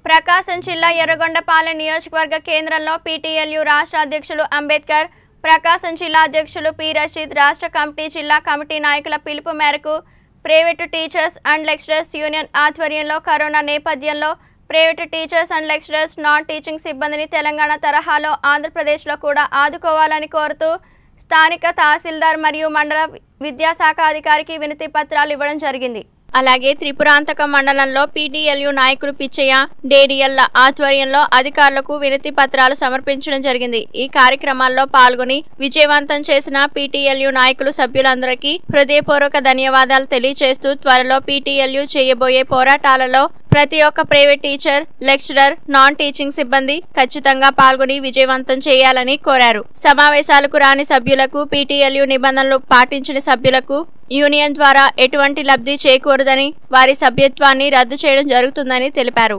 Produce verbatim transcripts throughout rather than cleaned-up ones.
ప్రకాశం జిల్లా ఎర్రగొండపాలెం నియోజకవర్గ కేంద్రంలో పీటీఎల్యూ రాష్ట్ర అధ్యక్షులు అంబేద్కర్, ప్రకాశం జిల్లా అధ్యక్షులు పి రషీద్, రాష్ట్ర కమిటీ జిల్లా కమిటీ నాయకుల పిలుపు మేరకు private teachers and lecturers union ఆధ్వర్యంలో కరోనా నేపథ్యంలో private teachers and lecturers non teaching సిబ్బందిని తెలంగాణ తరహాలో ఆంధ్రప్రదేశ్లో కూడా ఆదుకోవాలని కోరుతూ స్థానిక తహసీల్దార్ మరియు మండల విద్యాశాఖ అధికారికి వినతి పత్రాలు ఇవ్వడం జరిగింది. అలాగే త్రిపురాంతక మండలంలో పీటీఎల్యూ నాయకులు పిచ్చయ్య, డేడియల్ల ఆధ్వర్యంలో అధికారులకు వినతి పత్రాలు సమర్పించడం జరిగింది. ఈ కార్యక్రమాల్లో పాల్గొని విజయవంతం చేసిన పీటీఎల్యూ నాయకులు సభ్యులందరికీ హృదయపూర్వక ధన్యవాదాలు తెలియజేస్తూ త్వరలో పీటీఎల్యూ చేయబోయే పోరాటాలలో ప్రతి ఒక్క private teacher, lecturer, non teaching సిబ్బంది ఖచ్చితంగా పాల్గొని విజయవంతం చేయాలని కోరారు. సమావేశాలకు రాని సభ్యులకు, పీటీఎల్యూ నిబంధనలు పాటించని సభ్యులకు యూనియన్ ద్వారా ఎటువంటి లబ్ధి చేకూరదని, వారి సభ్యత్వాన్ని రద్దు చేయడం జరుగుతుందని తెలిపారు.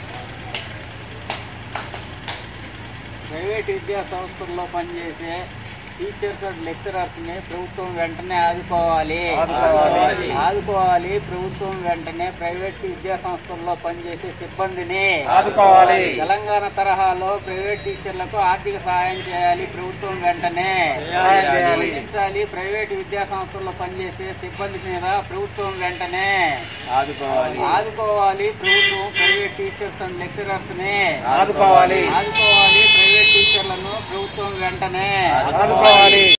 ప్రైవేట్ విద్యా సంస్థల్లో పనిచేసే టీచర్స్ అండ్ లెక్చరర్స్ ని ప్రభుత్వం వెంటనే ఆదుకోవాలి ఆదుకోవాలి ప్రభుత్వం వెంటనే ప్రైవేట్ విద్యా సంస్థల్లో పనిచేసే సిబ్బందిని ఆదుకోవాలి. తెలంగాణ తరహాలో ప్రైవేట్ టీచర్లకు ఆర్థిక సహాయం చేయాలి ప్రభుత్వం వెంటనే అందించాలి. ప్రైవేట్ విద్యా సంస్థల్లో పనిచేసే సిబ్బంది మీద ప్రభుత్వం వెంటనే ఆదుకోవాలి ఆదుకోవాలి ప్రభుత్వం ప్రైవేట్ టీచర్స్ అండ్ లెక్చరర్స్ ని ఆదుకోవాలి ఆదుకోవాలి ప్రైవేట్ టీచర్లను ప్రభుత్వం వెంటనే ఆదుకోవాలి.